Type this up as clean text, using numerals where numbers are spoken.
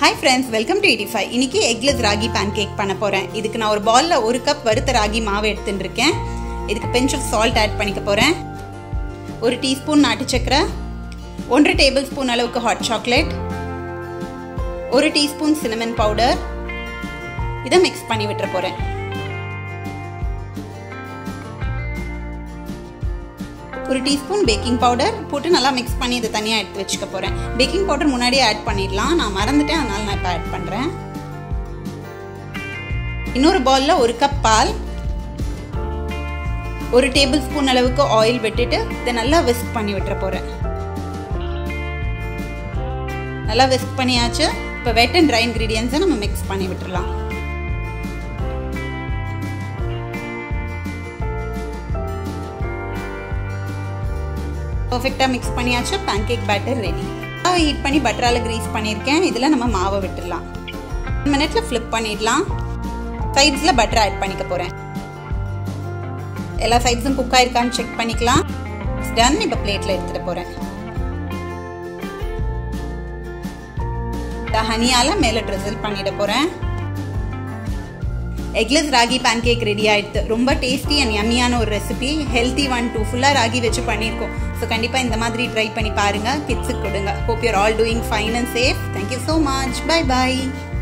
Hi friends, welcome to 85. இன்னைக்கு Eggless Ragi Pancake பண்ண போறேன். இதுக்கு நான் ஒரு பவுல்ல 1 கப் வறுத்த ராகி மாவு எடுத்துட்டு இருக்கேன். இதுக்கு pinch of salt ஆட் பண்ணிக்க போறேன். 1 டீஸ்பூன் நாட்டு சக்கரை, 1 டேபிள்ஸ்பூன் அளவுக்கு hot chocolate, 1 teaspoon cinnamon powder. இத mix பண்ணி விட்டுற போறேன். ஒரு டீஸ்பூன் பேக்கிங் பவுடர் போட்டு நல்லா மிக்ஸ் பண்ணி இதை தனியாக எடுத்து வச்சுக்க போகிறேன். பேக்கிங் பவுடர் முன்னாடியே ஆட் பண்ணிடலாம், நான் மறந்துட்டேன், அதனால நான் இப்போ ஆட் பண்ணுறேன். இன்னொரு பவுலில் 1 கப் பால், 1 டேபிள் ஸ்பூன் அளவுக்கு ஆயில் விட்டுட்டு இதை நல்லா விஸ்க் பண்ணி விட்டுற போகிறேன். நல்லா விஸ்க் பண்ணியாச்சு. இப்போ வெட் அண்ட் ட்ரை இன்க்ரீடியன்ஸை நம்ம மிக்ஸ் பண்ணி விட்டுடலாம். perfect mix பண்ணியாச்சு. pancake batter ready. மாவை ஹீட் பண்ணி பட்டரால grease பண்ணிருக்கேன். இதல நம்ம மாவை விட்டுறலாம். 1 மினிட்ல flip பண்ணிடலாம். சைடுஸ்ல பட்டர் ஆட் பண்ணிக்க போறேன். எல்லா சைடுஸும் குக் ஆயிருக்கான்னு செக் பண்ணிக்கலாம். It's done. இப்ப பிளேட்ல எடுத்துட போறேன். ஹனியால மேல drizzle பண்ணிட போறேன். Eggless Ragi Pancake ready ஆயிடுது. ரொம்ப டேஸ்டி அண்ட் யம்மியான ஒரு ரெசிபி, ஹெல்தி ஒன் டூ, ஃபுல்லா ராகி வச்சு பண்ணியிருக்கோம். ஸோ கண்டிப்பா இந்த மாதிரி ட்ரை பண்ணி பாருங்க, கிட்ஸுக்கு கொடுங்க. Hope you're all doing fine and safe. Thank you so much. Bye bye.